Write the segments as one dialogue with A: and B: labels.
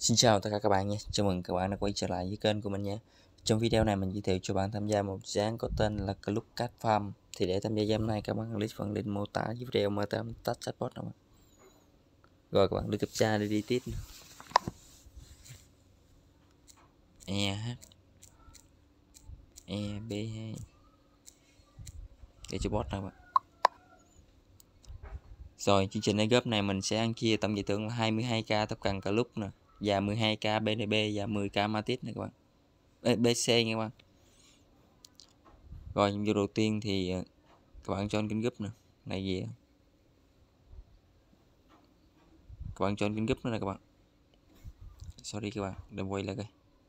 A: Xin chào tất cả các bạn nha, chào mừng các bạn đã quay trở lại với kênh của mình nha. Trong video này mình giới thiệu cho bạn tham gia một dự án có tên là Club Cat Farm. Thì để tham gia dự án này các bạn click phần link mô tả dưới video M8 tách chatbot nào. Rồi các bạn đưa captcha để đi tiếp. B2 để cho bot nào bạn. Rồi chương trình gấp này mình sẽ ăn chia tổng giải thưởng là 22k tóc cần Club nè, và 12k BNB và 10k Matic nè các bạn. BC nha các bạn. Rồi nhiệm vụ đầu tiên thì các bạn join kênh group nè, này gì các bạn join kênh group nữa nè các bạn. Sorry các bạn, đừng quay lại coi.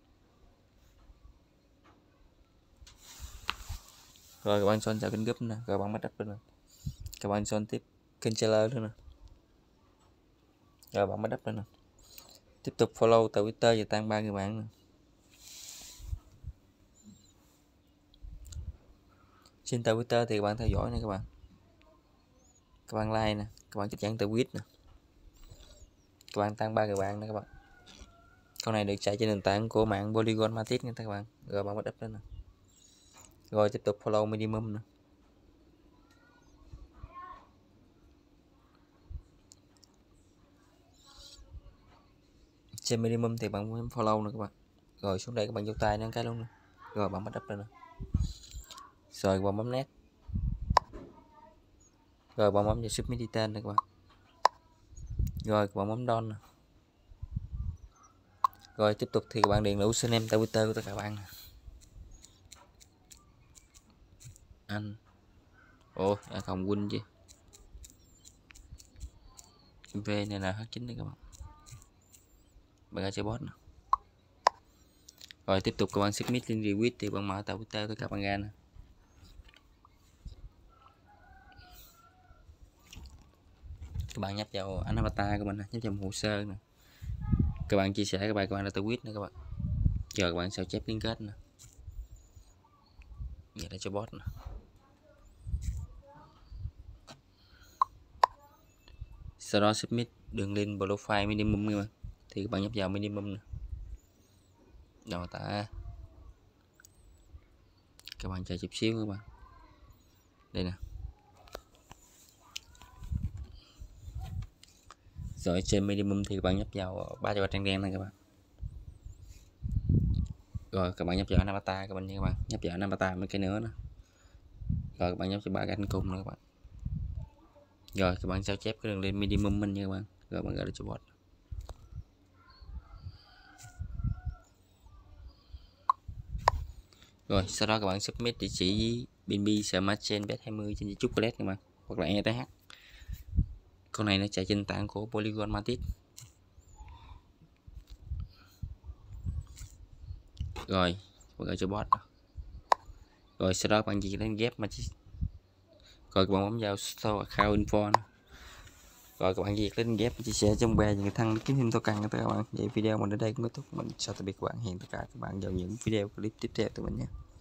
A: Rồi các bạn join vào kênh group nè, các bạn bắt đắp nữa nè. Các bạn join tiếp kênh trailer nữa nè. Rồi bạn bắt đắp nữa nè. Tiếp tục follow Twitter và tăng 3 người bạn nè. Trên Twitter thì các bạn theo dõi nè các bạn. Các bạn like nè, các bạn chụp dẫn tweet nè. Các bạn tăng 3 người bạn nè các bạn. Con này được chạy trên nền tảng của mạng Polygon Matic nha các bạn. Rồi bạn bắt đắp nữa nè. Rồi tiếp tục follow minimum nè. Trên minimum thì bạn muốn follow nè các bạn. Rồi xuống đây các bạn vô tay nó cái luôn nè. Rồi bạn bắt đắp lên nè. Rồi bạn bấm nét. Rồi bạn bấm vào submit detail nè các bạn. Rồi bạn bấm done nè. Rồi tiếp tục thì các bạn điền đủ username Twitter của tất cả các bạn nè. Anh không win chứ V này là H9 này các bạn. Bạn ra chơi bot nè. Rồi tiếp tục các bạn submit link retweet thì bạn mở Twitter tất cả các bạn ra nè. Các bạn nhập vào ảnh avatar của mình nè, nhập vào hồ sơ nè. Các bạn chia sẻ cái bài các bạn đã tweet nè các bạn. Giờ các bạn sao chép liên kết nè. Vậy là cho bot nè. Sau đó submit đường link profile minimum các bạn. Thì các bạn nhập vào minimum nè. Rồi các bạn chờ chút xíu các bạn. Đây nè. Rồi trên minimum thì các bạn nhập vào 3 cho trang đen này các bạn. Rồi các bạn nhập vào avatar các bạn nha các bạn, nhập vào avatar mấy cái nữa nè. Rồi các bạn nhập vào 3 cái cùng nữa các bạn. Rồi các bạn sao chép cái đường lên minimum mình nha các bạn. Rồi bạn gọi là cho bot. Rồi sau đó các bạn submit địa chỉ BNB Smart Chain Bet20 trên chocolate các bạn, hoặc là ETH. Con này nó chạy trên tảng của Polygon Matic. Rồi bạn gọi cho bot. Rồi sau đó bạn chỉ đến ghép Matic. Rồi các bạn bấm vào store account info nữa. Rồi các bạn việc lên ghép chia sẻ trong bài những thằng kiếm thêm token cho các bạn. Vậy video mình đến đây cũng kết thúc. Mình chào tạm biệt các bạn, hẹn tất cả các bạn vào những video clip tiếp theo từ mình nhé.